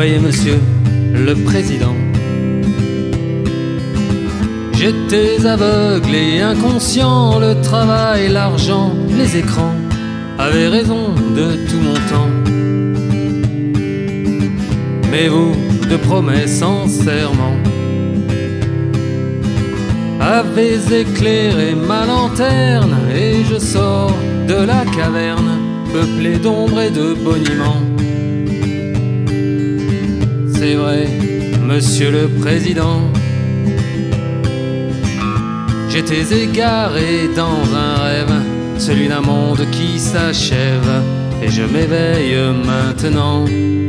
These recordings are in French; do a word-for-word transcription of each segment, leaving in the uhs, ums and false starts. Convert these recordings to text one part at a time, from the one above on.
Voyez, monsieur le président, j'étais aveugle et inconscient. Le travail, l'argent, les écrans avaient raison de tout mon temps. Mais vous, de promesses en serment, avez éclairé ma lanterne, et je sors de la caverne peuplée d'ombre et de boniments. C'est vrai, monsieur le président, j'étais égaré dans un rêve, celui d'un monde qui s'achève, et je m'éveille maintenant.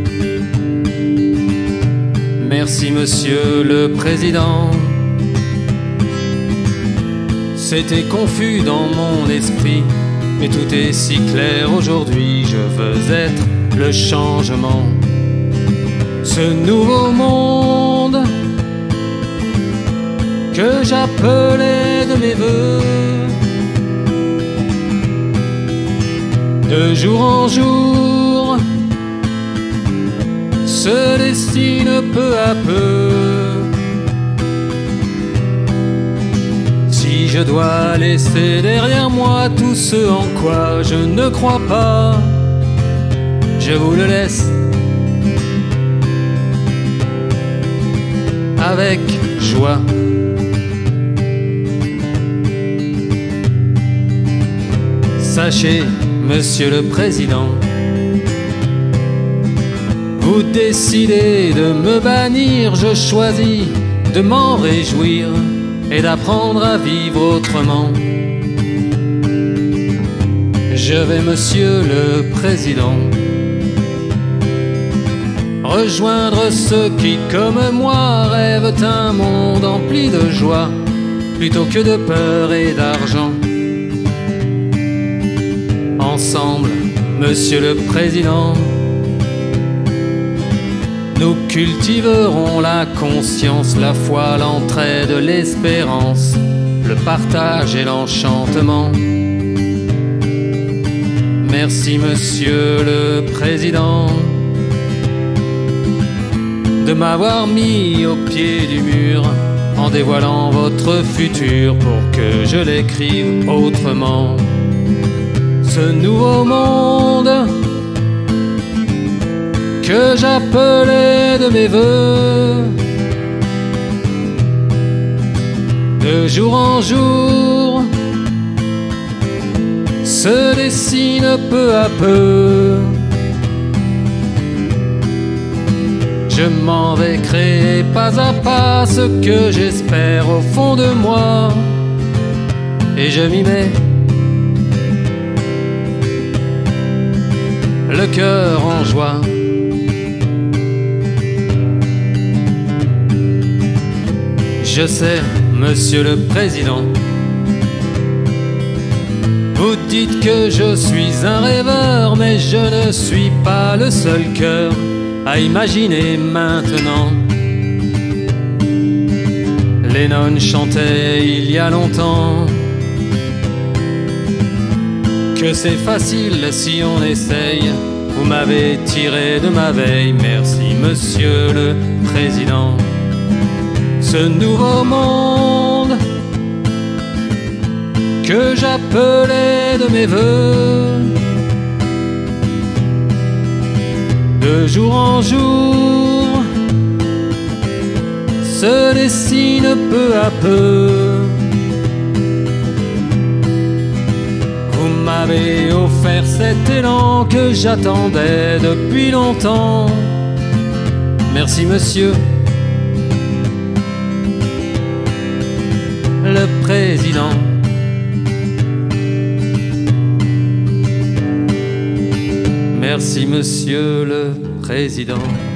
Merci monsieur le président. C'était confus dans mon esprit, mais tout est si clair aujourd'hui. Je veux être le changement, ce nouveau monde que j'appelais de mes voeux. De jour en jour se dessine peu à peu. Si je dois laisser derrière moi tout ce en quoi je ne crois pas, je vous le laisse avec joie. Sachez, monsieur le président, vous décidez de me bannir, je choisis de m'en réjouir et d'apprendre à vivre autrement. Je vais, monsieur le président, rejoindre ceux qui, comme moi, rêvent un monde empli de joie plutôt que de peur et d'argent. Ensemble, monsieur le président, nous cultiverons la conscience, la foi, l'entraide, l'espérance, le partage et l'enchantement. Merci monsieur le président de m'avoir mis au pied du mur en dévoilant votre futur pour que je l'écrive autrement. Ce nouveau monde que j'appelais de mes voeux, de jour en jour se dessine peu à peu. Je m'en vais créer pas à pas ce que j'espère au fond de moi, et je m'y mets le cœur en joie. Je sais, monsieur le président, vous dites que je suis un rêveur, mais je ne suis pas le seul cœur à imaginer maintenant. Lennon chantait il y a longtemps que c'est facile si on essaye. Vous m'avez tiré de ma veille, merci monsieur le président. Ce nouveau monde que j'appelais de mes voeux, de jour en jour se dessine peu à peu. Vous m'avez offert cet élan que j'attendais depuis longtemps. Merci monsieur le président. Merci monsieur le président.